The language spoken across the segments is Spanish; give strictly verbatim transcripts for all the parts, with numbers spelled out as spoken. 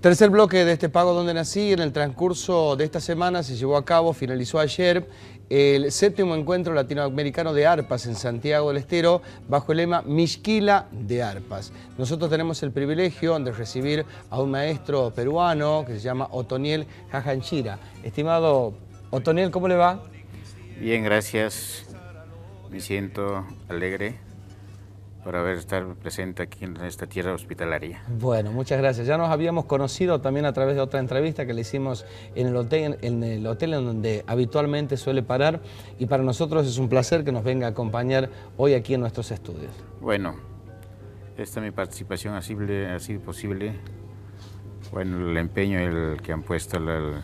Tercer bloque de este Pago Donde Nací. En el transcurso de esta semana se llevó a cabo, finalizó ayer, el séptimo encuentro latinoamericano de arpas en Santiago del Estero bajo el lema Mixquila de Arpas. Nosotros tenemos el privilegio de recibir a un maestro peruano que se llama Otoniel Jajanchira. Estimado Otoniel, ¿cómo le va? Bien, gracias. Me siento alegre por haber estado presente aquí en esta tierra hospitalaria. Bueno, muchas gracias. Ya nos habíamos conocido también a través de otra entrevista que le hicimos en el hotel, en el hotel en donde habitualmente suele parar, y para nosotros es un placer que nos venga a acompañar hoy aquí en nuestros estudios. Bueno, esta mi participación ha sido, ha sido posible, bueno, el empeño el que han puesto la,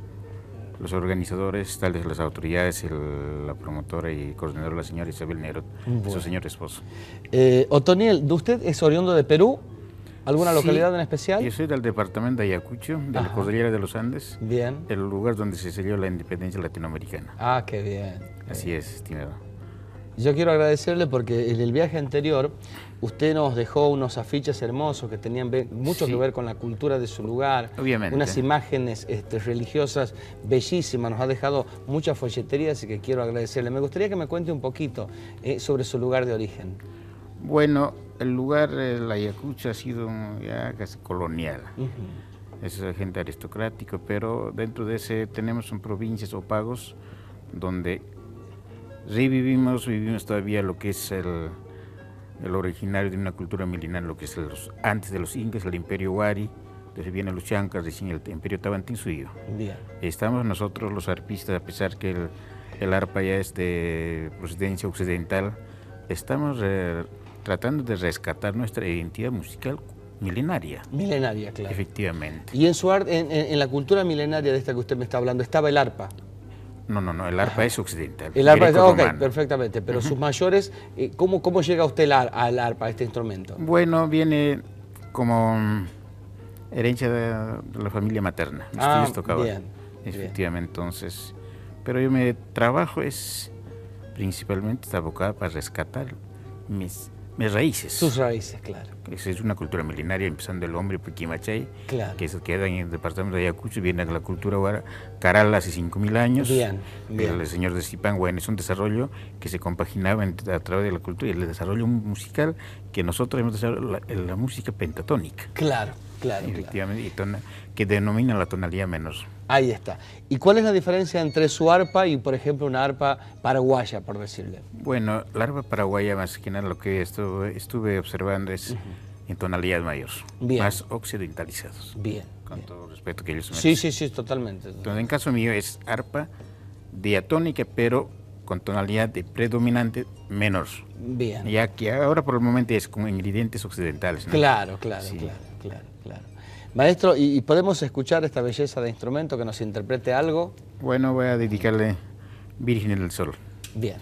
los organizadores, tales las autoridades, el, la promotora y coordinadora, la señora Isabel Nero, bueno. Su señor esposo. Eh, Otoniel, ¿usted es oriundo de Perú? ¿Alguna Sí, localidad en especial? Yo soy del departamento de Ayacucho, de Ajá. la Cordillera de los Andes. Bien. El lugar donde se selló la independencia latinoamericana. Ah, qué bien. Qué Así bien. es, estimado. Yo quiero agradecerle porque en el viaje anterior usted nos dejó unos afiches hermosos que tenían mucho sí. que ver con la cultura de su lugar. Obviamente. Unas imágenes este, religiosas bellísimas, nos ha dejado muchas folleterías y que quiero agradecerle. Me gustaría que me cuente un poquito eh, sobre su lugar de origen. Bueno, el lugar, eh, la Ayacucho, ha sido ya casi colonial. Uh-huh. Es gente aristocrático, pero dentro de ese tenemos un provincias o pagos donde revivimos, vivimos todavía lo que es el, el originario de una cultura milenaria, lo que es los, antes de los incas, el imperio Huari, desde vienen los chancas, recién el imperio Tawantinsuyo. Bien. Estamos nosotros los arpistas, a pesar que el, el arpa ya es de procedencia occidental, estamos eh, tratando de rescatar nuestra identidad musical milenaria. Milenaria, claro. Efectivamente. Y en, su art, en, en, en la cultura milenaria de esta que usted me está hablando, ¿estaba el arpa? No, no, no, el arpa Ajá. es occidental. El arpa es, ok, perfectamente, pero uh -huh. sus mayores, ¿cómo, ¿cómo llega usted al, al arpa, a este instrumento? Bueno, viene como herencia de, de la familia materna. Mis ah, tíos tocaban. Bien, efectivamente, bien. Entonces, pero yo mi trabajo es, principalmente, está abocado para rescatar mis, mis raíces. Sus raíces, claro. Esa es una cultura milenaria, empezando el hombre Puquimachay, claro. que se queda en el departamento de Ayacucho, viene de la cultura Huara, Caral hace cinco mil años, bien, bien. el señor de Zipán, bueno, es un desarrollo que se compaginaba a través de la cultura y el desarrollo musical que nosotros hemos desarrollado, la, la música pentatónica. Claro, claro. Efectivamente, claro. Y tona, que denomina la tonalidad menor. Ahí está. ¿Y cuál es la diferencia entre su arpa y, por ejemplo, una arpa paraguaya, por decirle? Bueno, la arpa paraguaya, más que nada, lo que estuve, estuve observando es uh-huh. en tonalidades mayores, bien. más occidentalizados. Bien. Con bien. todo respeto que ellos merecen. Sí, sí, sí, totalmente. Entonces, en caso mío es arpa diatónica, pero con tonalidad de predominante menor. Bien. Ya que ahora por el momento es con ingredientes occidentales, ¿no? Claro, claro, sí. claro, claro, claro. Maestro, ¿y podemos escuchar esta belleza de instrumento que nos interprete algo? Bueno, voy a dedicarle Virgen del Sol. Bien.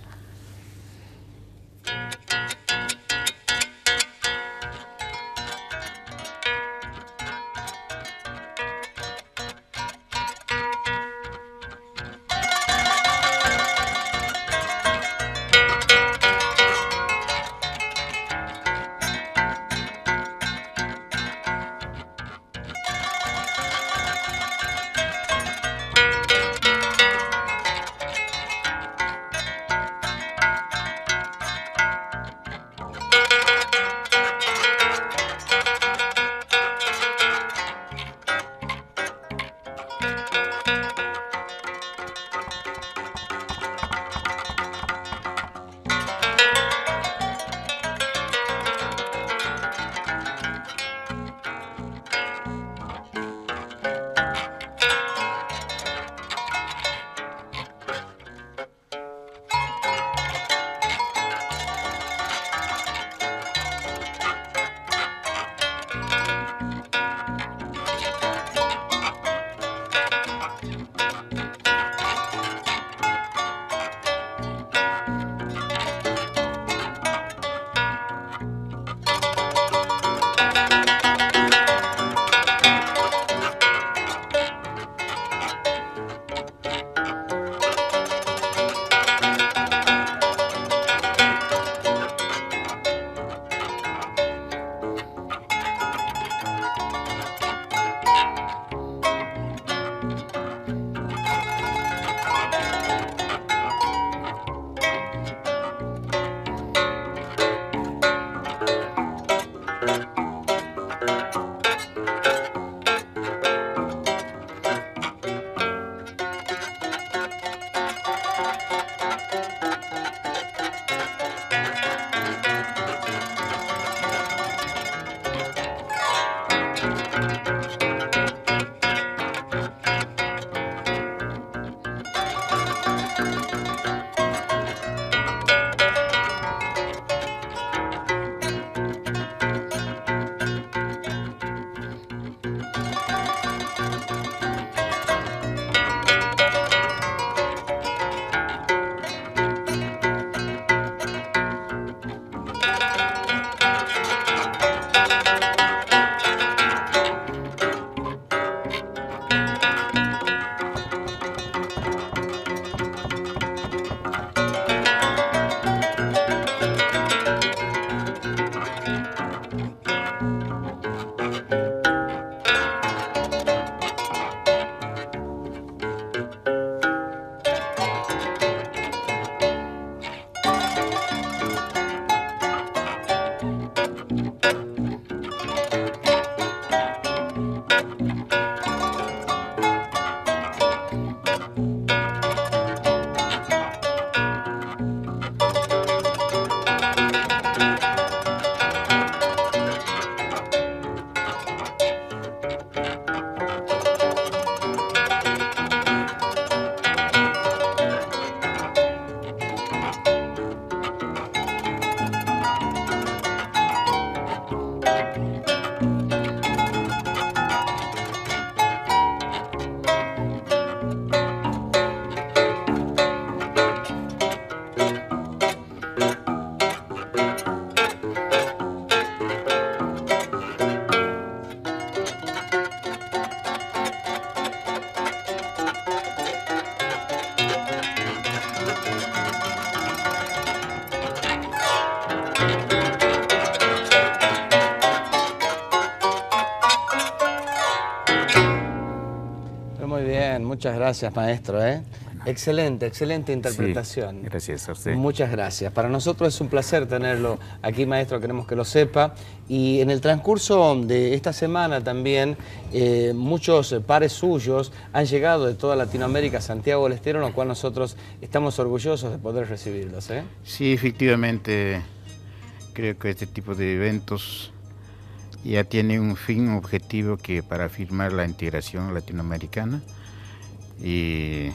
gracias, maestro. ¿eh? Excelente, excelente interpretación. Sí, gracias a usted. Muchas gracias. Para nosotros es un placer tenerlo aquí, maestro, queremos que lo sepa. Y en el transcurso de esta semana también, eh, muchos pares suyos han llegado de toda Latinoamérica a Santiago del Estero, en lo cual nosotros estamos orgullosos de poder recibirlos. ¿eh? Sí, efectivamente, creo que este tipo de eventos ya tiene un fin, un objetivo que para afirmar la integración latinoamericana y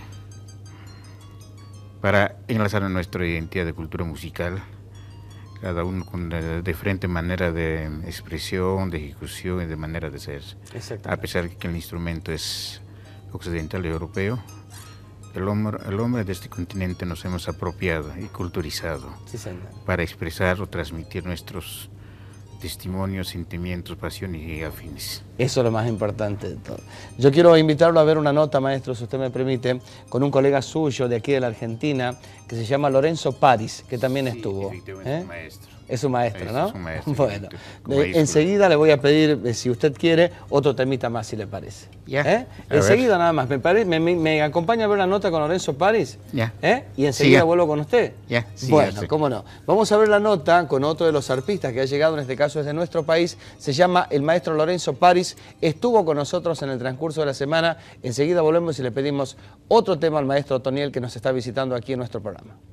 para enlazar nuestra identidad de cultura musical, cada uno con de diferente manera de expresión, de ejecución y de manera de ser. A pesar de que el instrumento es occidental y europeo, el hombre, el hombre de este continente nos hemos apropiado y culturizado sí, para expresar o transmitir nuestros testimonios, sentimientos, pasiones y afines. Eso es lo más importante de todo. Yo quiero invitarlo a ver una nota, maestro, si usted me permite, con un colega suyo de aquí de la Argentina, que se llama Lorenzo Paris, que también sí, estuvo. Efectivamente, ¿eh? es un maestro. Es un maestro, ¿no? Es un maestro. Bueno, eh, enseguida le voy a pedir, eh, si usted quiere, otro temita más, si le parece. Ya. ¿Eh? Enseguida nada más. ¿Me, pare... me, me, me acompaña a ver la nota con Lorenzo Paris? Ya. ¿Eh? Y enseguida sí, vuelvo con usted. Ya. Sí, bueno, ya cómo no. Vamos a ver la nota con otro de los arpistas que ha llegado, en este caso es de nuestro país. Se llama el maestro Lorenzo Paris. Estuvo con nosotros en el transcurso de la semana. Enseguida volvemos y le pedimos otro tema al maestro Otoniel que nos está visitando aquí en nuestro programa.